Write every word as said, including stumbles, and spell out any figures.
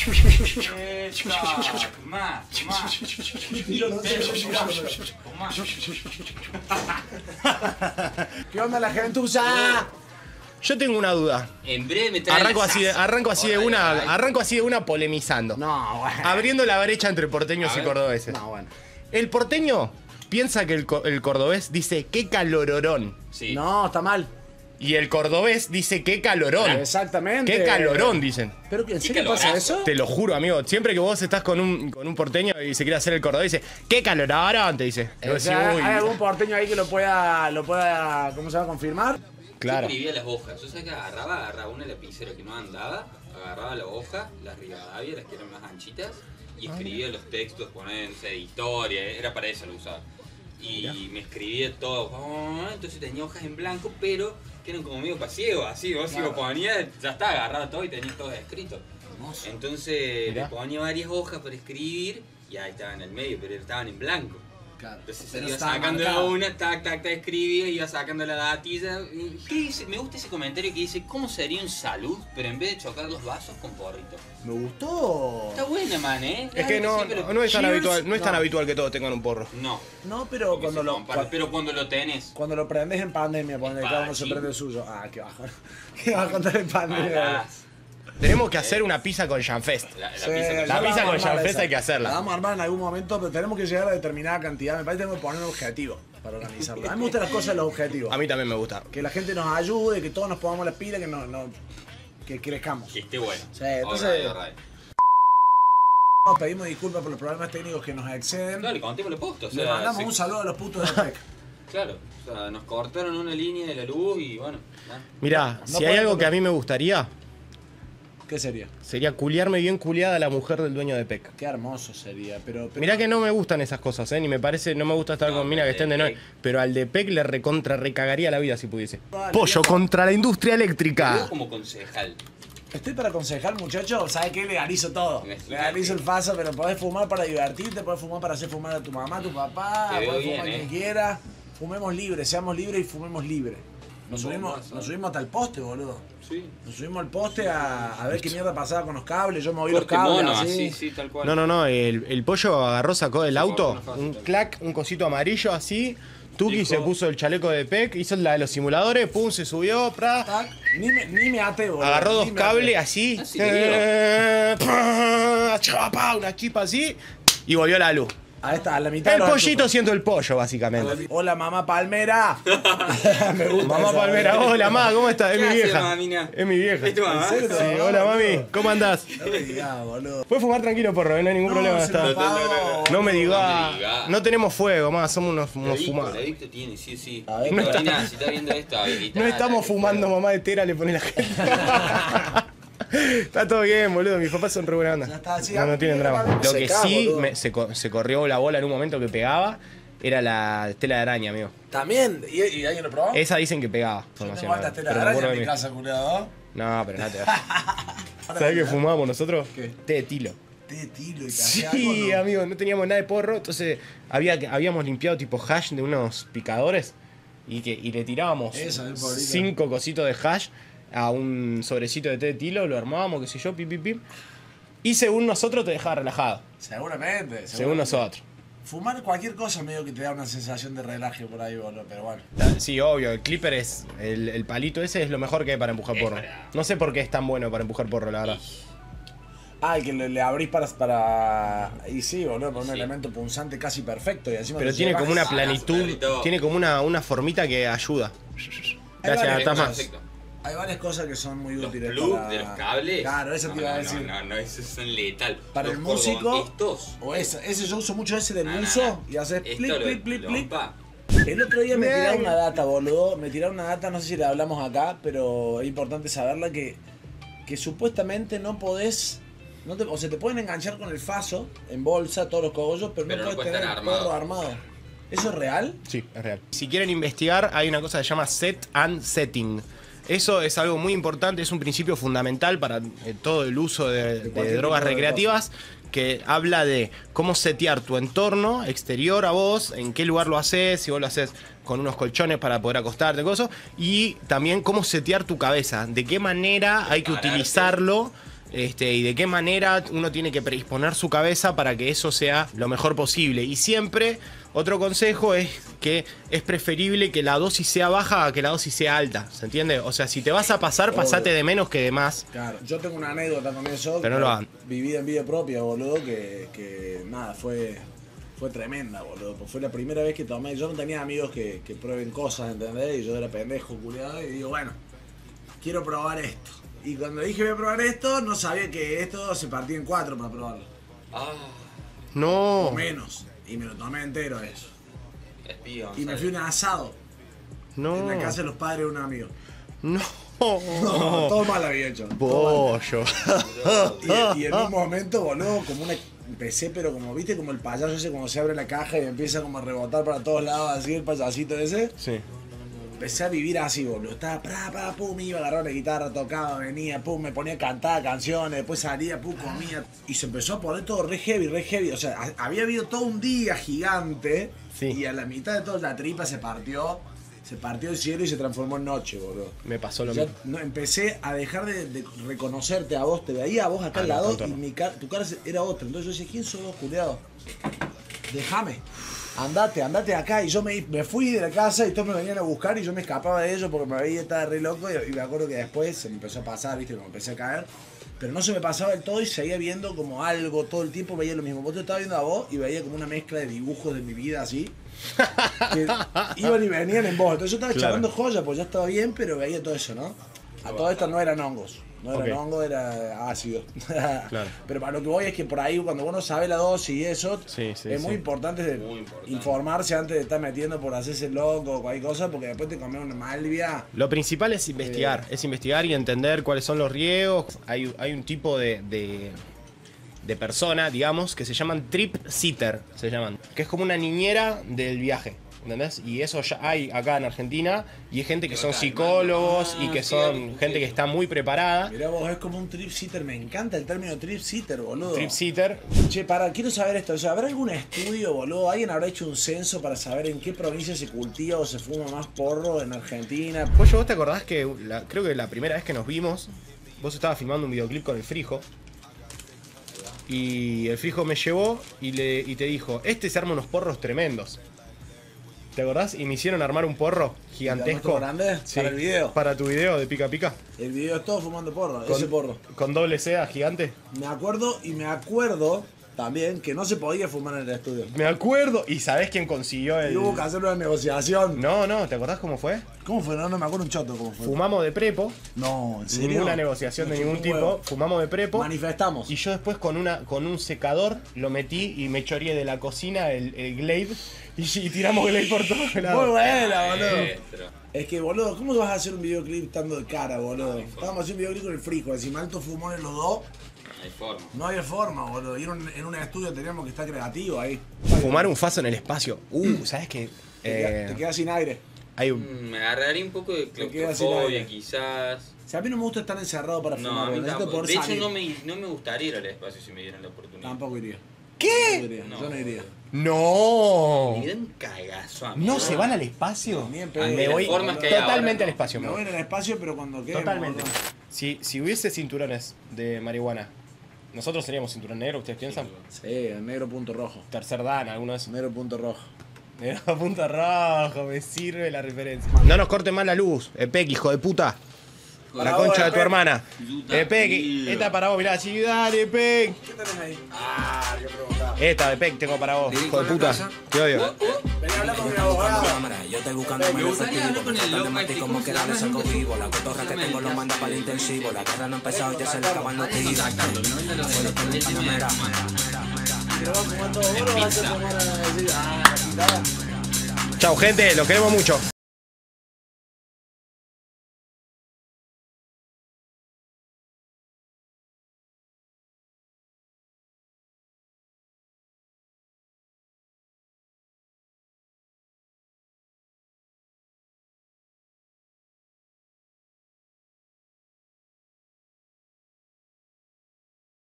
Tomá, tomá. ¿Qué onda la gentuza? Yo tengo una duda. En breve me traen Arranco las así, de, asas. arranco así de una, arranco así de una polemizando. No, bueno. Abriendo la brecha entre porteños y cordobeses. No, bueno. El porteño piensa que el, co- el cordobés dice qué calororón. Sí. No, está mal. Y el cordobés dice qué calorón. Exactamente. Qué calorón, dicen. ¿Pero que en Qué serio pasa calorazo. eso? Te lo juro, amigo. Siempre que vos estás con un, con un porteño y se quiere hacer el cordobés, dice qué calorón, te dice. Y O vos sea, decís, uy, ¿hay algún porteño ahí que lo pueda, lo pueda, ¿cómo se va a confirmar? claro. Yo escribía las hojas. Yo sabía que agarraba, agarraba una lapicera que no andaba, agarraba la hoja, las Rivadavia, las que eran más anchitas, y escribía los textos, ponía, no sé, de historia, era para eso lo usaba. Y me escribía todo, oh, entonces tenía hojas en blanco, pero que eran como medio pasiego, así, vos si lo ponías, ya está, agarraba todo y tenías todo escrito. Entonces Mirá. le ponía varias hojas para escribir y ahí estaban en el medio, pero estaban en blanco. Claro. Entonces Pero iba estaba sacando marcado. una, tac, tac, tac, escribía, iba sacando la datilla. Y, ¿qué dice? Me gusta ese comentario que dice, ¿cómo sería un salud, pero en vez de chocar los vasos con porrito? Me gustó. Está buena, man, ¿eh? Es que no, Sí, pero- no, no es tan Cheers. habitual, no es tan No. habitual que todos tengan un porro. No, No, pero porque cuando se lo, comparte, cua- pero cuando lo tenés. cuando lo prendes en pandemia, ponele, cada uno se Fácil. prende el suyo. Ah, qué bajo. ¿Qué va a contar en pandemia? Malás. Tenemos que hacer una pizza con Janfest. La, la Sí, pizza con La ya pizza vamos a con armar Janfest esa. hay que hacerla. La vamos a armar en algún momento, pero tenemos que llegar a determinada cantidad. Me parece que tenemos que poner un objetivo para organizarlo. A mí me gustan las cosas de los objetivos. A mí también me gusta. Que la gente nos ayude, que todos nos pongamos las pilas, que, no, no- que crezcamos. Que esté bueno. Sí, entonces- Alright, alright. Nos pedimos disculpas por los problemas técnicos que nos exceden. Dale, contémoslo posto. O Le sea, mandamos se- un saludo a los putos de P E C. Claro, o sea, nos cortaron una línea de la luz y bueno. nada. Mirá, No si hay podemos algo que a comer. mí me gustaría, ¿Qué sería? sería culiarme bien culiada a la mujer del dueño de P E C. Qué hermoso sería, pero... pero- Mirá que no me gustan esas cosas, ¿eh? Ni me parece, no me gusta estar No, con minas que pero estén de el de noche. P E C. Pero al de P E C le recontra recagaría la vida si pudiese. Vale, Pollo viejo. contra la industria Yo eléctrica. como concejal. Estoy para aconsejar, muchachos. ¿Sabes qué? Legalizo todo. Imagínate. Legalizo el faso, pero podés fumar para divertirte, podés fumar para hacer fumar a tu mamá, a tu papá, Te veo podés bien, fumar a eh. quien quiera. Fumemos libre, seamos libres y fumemos libre. Nos Un subimos, bombazo. nos subimos hasta el poste, boludo. Sí. Nos subimos al poste a, a ver qué mierda pasaba con los cables. Yo moví los Corte cables mono, así. así, sí, tal cual. No, no, no, el, el pollo agarró, sacó del auto, cortó una fase, un tal. clac, un cosito amarillo así. Tuki Dijo- se puso el chaleco de P E C, hizo la de los simuladores, pum, se subió, pra, Tac, Ni me, ni me até, boludo. agarró ni dos me cables até. así, Ah, sí, eh, pa, chapa, una chispa así, y volvió la luz. A esta, a la mitad El de los pollito enchufes. siendo el pollo, básicamente. Hola, mamá Palmera. Me gusta Mamá esa, Palmera, boludo. hola, mamá, ¿cómo estás? Es ¿Qué mi hace, vieja. mamina? Es mi vieja. ¿Es tu mamá? ¿En serio? Sí, hola, mami, ¿cómo andás? No me digas, boludo. Puedes fumar tranquilo, porro, no hay ningún No, problema. se está. me apagó, No me boludo. digas, No me digas. no tenemos fuego, más, somos unos, La unos Víctor, fumados. la Víctor tiene, sí, sí. A ver, Corina, si está viendo esto, habilita. No estamos fumando, mamá de tera, le pone la gente. Está todo bien, boludo. Mis papás son re buena onda. Ya está, sí, no, no tienen drama. Lo se que caga, sí boludo. me- se, co- se corrió la bola en un momento que pegaba era la tela de araña, amigo. También, ¿y, y alguien lo probó? Esa dicen que pegaba. Yo No sé, tengo altas no, telas pero de me araña acuerdo en de mi mí. casa, culiado. No, pero nada te va. ¿Sabés qué fumábamos nosotros? ¿Qué? Té de tilo. Té de tilo y te Sí, hacía algo, ¿no? amigo, no teníamos nada de porro, entonces había, habíamos limpiado tipo hash de unos picadores y, que, y le tirábamos Eso, el pobrito. cinco cositos de hash a un sobrecito de té de tilo, lo armábamos, qué sé yo, pip, pip, pip. Y según nosotros te dejaba relajado, Seguramente. según seguramente. nosotros. Fumar cualquier cosa medio que te da una sensación de relaje por ahí, boludo, pero bueno. Sí, obvio, el clipper es, el, el palito ese es lo mejor que hay para empujar porro. No sé por qué es tan bueno para empujar porro, la verdad. Ah, el que le, le abrís para, para... Y sí, boludo, por un Sí. elemento punzante casi perfecto y encima Pero te tiene llevas- como una Ah, planitud, perrito. tiene como una, una formita que ayuda. Hay Gracias, varias Tama. cosas. Perfecto. Hay varias cosas que son muy Los útiles plugs para... de los cables. Claro, eso no, te iba a no, decir. No, no, no, esos son letal. Para Los el músico, cordón- Estos. o ese, ese yo uso mucho ese del No, no, buzo no. y haces Esto plip, lo- plip, plip, lo plip. pa. El otro día me Bien. tiraron una data, boludo. Me tiraron una data, no sé si la hablamos acá, pero es importante saberla que, que supuestamente no podés. No te, o sea, te pueden enganchar con el faso en bolsa, todos los cogollos, pero, Pero no no puedes puede tener estar el porro armado. armado. ¿Eso es real? Sí, es real. Si quieren investigar, hay una cosa que se llama set and setting. Eso es algo muy importante, es un principio fundamental para eh, todo el uso de, de cualquier drogas tipo de recreativas, que habla de cómo setear tu entorno exterior a vos, en qué lugar lo haces, si vos lo haces con unos colchones para poder acostarte, cosas, y también cómo setear tu cabeza, de qué manera hay que Prepararte. utilizarlo este, y de qué manera uno tiene que predisponer su cabeza para que eso sea lo mejor posible. Y siempre, otro consejo es que es preferible que la dosis sea baja a que la dosis sea alta, ¿se entiende? O sea, si te vas a pasar, Obvio. pasate de menos que de más. Claro, yo tengo una anécdota con eso. Pero no lo hagan. Vivida en vida propia, boludo, que, que nada, fue, fue tremenda, boludo. Pues fue la primera vez que tomé. Yo no tenía amigos que, que prueben cosas, ¿entendés? Y yo era pendejo, culiado, y digo, bueno, quiero probar esto. Y cuando dije voy a probar esto, no sabía que esto se partía en cuatro para probarlo. Ah, No. O menos. Y me lo tomé entero eso. espía, Y me fui a un asado No. en la casa de los padres de un amigo. No. No, todo mal había hecho. todo mal. Pollo. Y, y en un momento, boludo, como una. Empecé, pero como viste, como el payaso ese cuando se abre la caja y empieza como a rebotar para todos lados, así el payasito ese. Sí. Empecé a vivir así, boludo. Estaba, pra, pra, pum, iba a agarrar la guitarra, tocaba, venía, pum, me ponía a cantar canciones, después salía, pum, comía. Y se empezó a poner todo re heavy, re heavy. O sea, a- había habido todo un día gigante. Sí. Y a la mitad de toda la tripa se partió. Se partió el cielo y se transformó en noche, boludo. Me pasó lo Ya mismo. no, empecé a dejar de, de reconocerte a vos, te veía a vos acá Ah, al no, lado tanto y no. mi cara- tu cara era otra. Entonces yo decía, ¿quién sos vos, culiado? Déjame, andate, andate de acá. Y yo me, me fui de la casa y todos me venían a buscar y yo me escapaba de ellos porque me veía, estaba re loco. Y, y me acuerdo que después se me empezó a pasar, viste, como empecé a caer. Pero no se me pasaba del todo y seguía viendo como algo todo el tiempo, veía lo mismo. Vos te estaba viendo a vos y veía como una mezcla de dibujos de mi vida así. Que iban y venían en vos. Entonces yo estaba Claro. charlando joya, pues ya estaba bien, pero veía todo eso, ¿no? A todo esto no eran hongos. No era Ok. hongo, era ácido. Claro. Pero para lo que voy es que por ahí, cuando uno sabe la dosis y eso, Sí, sí, es sí. muy importante, de Muy importante. informarse antes de estar metiendo por hacerse loco o cualquier cosa, porque después te comes una malvia. Lo principal es investigar, es investigar y entender cuáles son los riesgos. Hay, hay un tipo de, de, de persona, digamos, que se llaman trip sitter, se llaman, que es como una niñera del viaje, ¿entendés? Y eso ya hay acá en Argentina y hay gente que son psicólogos y que son gente que está muy preparada. Mirá vos, es como un trip sitter, me encanta el término trip sitter, boludo. Trip sitter, Che, para, quiero saber esto, o sea, ¿habrá algún estudio, boludo? ¿Alguien habrá hecho un censo para saber en qué provincia se cultiva o se fuma más porro en Argentina? Pollo, ¿vos te acordás que la- creo que la primera vez que nos vimos, vos estabas filmando un videoclip con el Frijo? Y el Frijo me llevó y, le, y te dijo, este se arma unos porros tremendos. ¿Te acordás? Y me hicieron armar un porro gigantesco. ¿Nuestro grande? Sí, ¿Para el video? Para tu video de pica pica. El video es todo fumando porro, Con, ese porro. con doble C gigante. Me acuerdo y me acuerdo también que no se podía fumar en el estudio. Me acuerdo. ¿Y sabés quién consiguió el...? Y hubo que hacer una negociación. No, no, ¿te acordás cómo fue? ¿Cómo fue? No, no me acuerdo un choto cómo fue. Fumamos de prepo. No, ¿en serio? Ninguna negociación de Me ningún chupó un tipo. huevo. Fumamos de prepo. Manifestamos. Y yo después con una con un secador lo metí y me choreé de la cocina el, el Glade y, y tiramos Glade por todos lados. Muy buena, boludo. Maestro. Es que, boludo, ¿cómo vas a hacer un videoclip estando de cara, boludo? Estábamos haciendo un videoclip con el Frijo, encima altos fumones los dos. No hay forma. No había forma, boludo. Y en un, en un estudio teníamos que estar creativos ahí. Fumar un faso en el espacio. Uh, ¿sabes qué? Te, queda- Eh, te quedas sin aire. hay un... Mm, Me agarraría un poco de Te quedas sin claustrofobia, aire. quizás. O sea, a mí no me gusta estar encerrado para No, fumar, a mí boludo. Necesito tampoco. poder De hecho, salir. no me, no me gustaría ir al espacio si me dieran la oportunidad. Tampoco iría. ¿Qué? Tampoco iría. No. Yo no iría. ¡No! Me dan cagazo a mí. ¿No se van al espacio? Ni en pedo. Me las voy formas que hay totalmente ahora, al espacio. Me me voy voy. en el espacio, pero cuando quede. Totalmente. Si, si hubiese cinturones de marihuana, ¿nosotros seríamos cinturón negro, ustedes piensan? Sí, el negro punto rojo. Tercer dan, alguno de esos. Negro punto rojo. Negro punto rojo, me sirve la referencia. No nos corte más la luz, Epec, hijo de puta. Para La vos, concha de tu Epec. hermana. Puta Epec, vida. esta para vos, mirá, sí, dale, Epec. ¿Qué tenés ahí? Ah, qué preguntaba. Esta, Epec, tengo para vos, hijo de puta. Te odio. Vení a hablar con mi abogado. Cámara, yo estoy buscando Me mi gustaría hablar con el efectivo. loco Mate este, como ¿cómo que se llama? le salgo Nunca vivo. La se cotorra que llama tengo el lo que manda hace para el el- intensivo. La guerra no ha empezado, ya se le acaban los Estoy tiros. contactando, que no venda los el Pero vos fumando, vos lo vas a fumar a decir, ah, la quitada. Chau, gente, los queremos mucho.